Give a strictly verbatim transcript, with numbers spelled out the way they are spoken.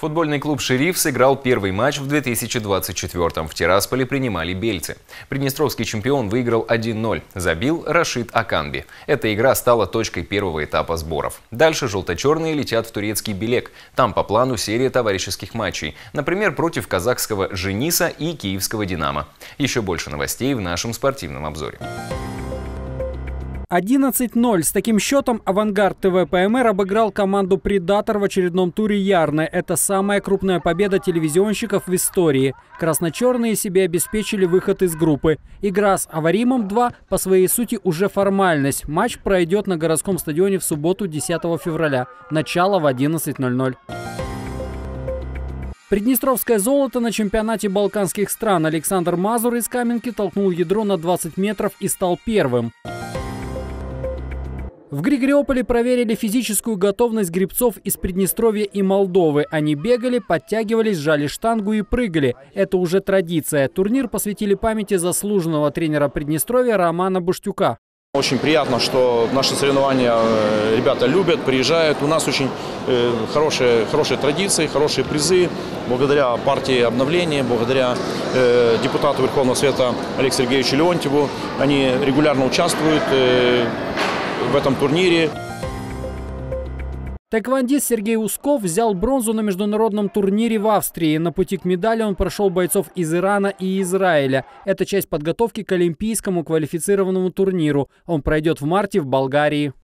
Футбольный клуб «Шериф» сыграл первый матч в две тысячи двадцать четвёртом. В Тирасполе принимали бельцы. Приднестровский чемпион выиграл один ноль. Забил Рашид Аканби. Эта игра стала точкой первого этапа сборов. Дальше желто-черные летят в турецкий Белек. Там по плану серия товарищеских матчей. Например, против казахского «Жениса» и киевского «Динамо». Еще больше новостей в нашем спортивном обзоре. одиннадцать ноль. С таким счетом «Авангард ТВ ПМР» обыграл команду «Предатор» в очередном туре Ярны. Это самая крупная победа телевизионщиков в истории. Красно-черные себе обеспечили выход из группы. Игра с «Аваримом два» по своей сути уже формальность. Матч пройдет на городском стадионе в субботу, десятого февраля. Начало в одиннадцать ноль ноль. Приднестровское золото на чемпионате балканских стран. Александр Мазур из Каменки толкнул ядро на двадцать метров и стал первым. В Григориополе проверили физическую готовность гребцов из Приднестровья и Молдовы. Они бегали, подтягивались, сжали штангу и прыгали. Это уже традиция. Турнир посвятили памяти заслуженного тренера Приднестровья Романа Буштюка. Очень приятно, что наши соревнования ребята любят, приезжают. У нас очень хорошие, хорошие традиции, хорошие призы. Благодаря партии обновления, благодаря э, депутату Верховного Совета Алексею Сергеевичу Леонтьеву. Они регулярно участвуют э, в этом турнире. Таэквондист Сергей Усков взял бронзу на международном турнире в Австрии. На пути к медали он прошел бойцов из Ирана и Израиля. Это часть подготовки к олимпийскому квалифицированному турниру. Он пройдет в марте в Болгарии.